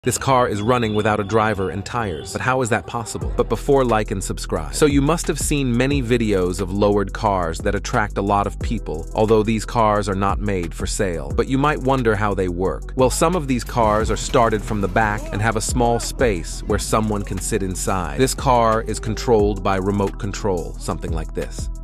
This car is running without a driver and tires, but how is that possible? But before, like and subscribe. So you must have seen many videos of lowered cars that attract a lot of people, although these cars are not made for sale. But you might wonder how they work. Well, some of these cars are started from the back and have a small space where someone can sit inside. This car is controlled by remote control, something like this.